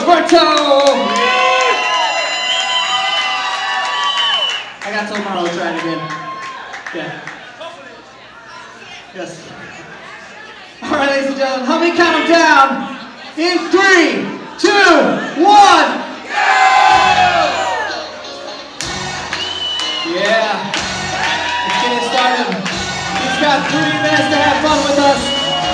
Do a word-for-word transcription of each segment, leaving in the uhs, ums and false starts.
Roberto! I got till tomorrow to try it again. Yeah. Yes. All right, ladies and gentlemen, help me count them down. In three, two, one. Yeah. Let's get it started. He's got three minutes to have fun with us.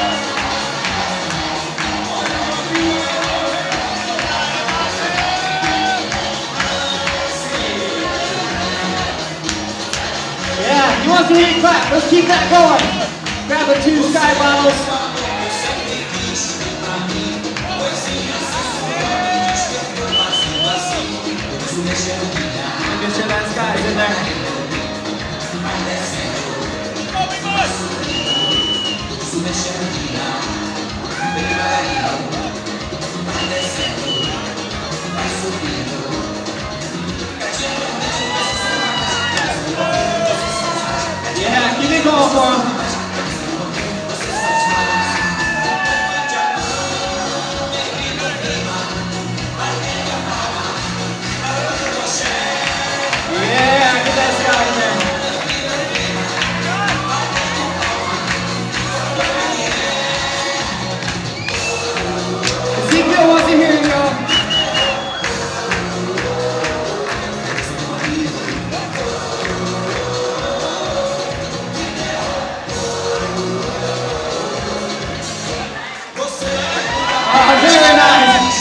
Yeah, he wants to hear you clap. Let's keep that going. Grab the two sky bottles. Make sure that sky's in there. Yeah, keep it going for him. Yeah, get that sky in there. Ezekiel wants to hear you go. Oh, very nice.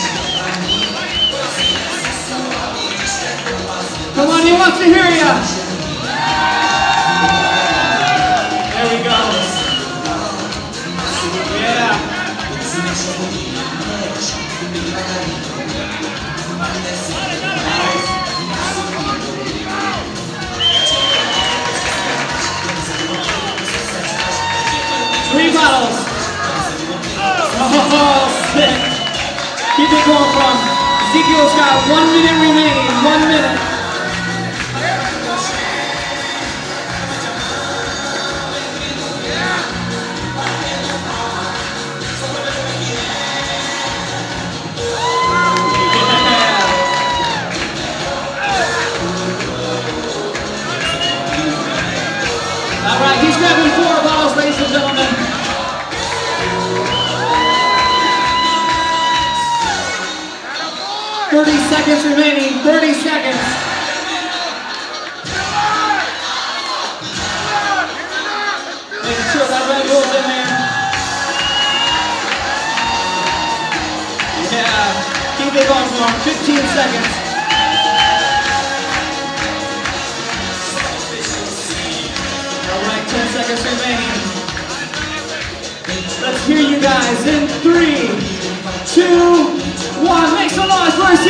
Come on, he wants to hear you. There we go. Yeah. Nice. Three bottles. Oh, sick. Keep it going from Ezekiel's got one minute remaining. One minute. All right, he's grabbing four bottles, ladies and gentlemen. thirty seconds remaining, thirty seconds. Making sure that Red Bull's in there. Yeah, keep it going for him, fifteen seconds. All right, ten seconds remaining. Let's hear you guys in three, two, one. Make some noise for